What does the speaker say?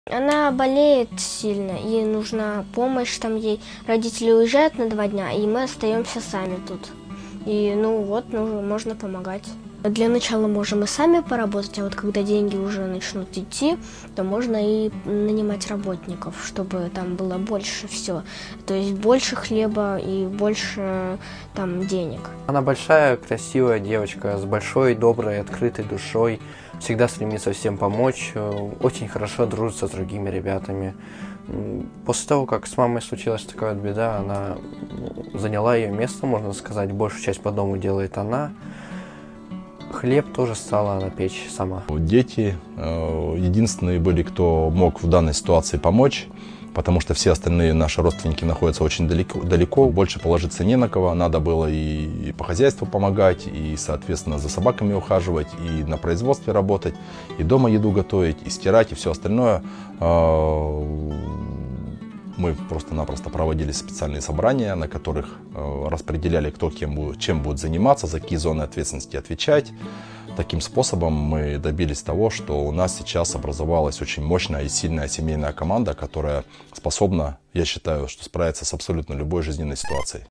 Она болеет сильно, ей нужна помощь, там ей родители уезжают на 2 дня, и мы остаемся сами тут. И можно помогать. Для начала можем и сами поработать, а вот когда деньги уже начнут идти, то можно и нанимать работников, чтобы там было больше всего. То есть больше хлеба и больше там денег. Она большая, красивая девочка с большой, доброй, открытой душой. Всегда стремится всем помочь, очень хорошо дружится с другими ребятами. После того, как с мамой случилась такая вот беда, она заняла ее место, можно сказать, большую часть по дому делает она. Хлеб тоже стала она печь сама. Дети единственные были, кто мог в данной ситуации помочь, потому что все остальные наши родственники находятся очень далеко, больше положиться не на кого. Надо было и по хозяйству помогать, и, соответственно, за собаками ухаживать, и на производстве работать, и дома еду готовить, и стирать, и все остальное. Мы просто-напросто проводили специальные собрания, на которых распределяли, кто чем будет заниматься, за какие зоны ответственности отвечать. Таким способом мы добились того, что у нас сейчас образовалась очень мощная и сильная семейная команда, которая способна, я считаю, что справиться с абсолютно любой жизненной ситуацией.